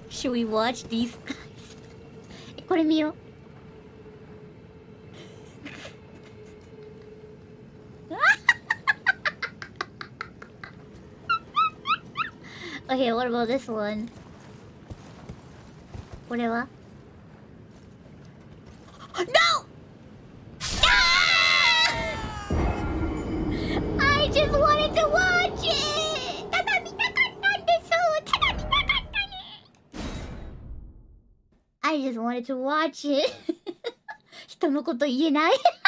Should we watch these guys? これ見よう。Okay, what about this one? これは No! I just wanted to watch it! ただ見たかったんです。ただ見たかったね。I just wanted to watch it. 人のこと言えない。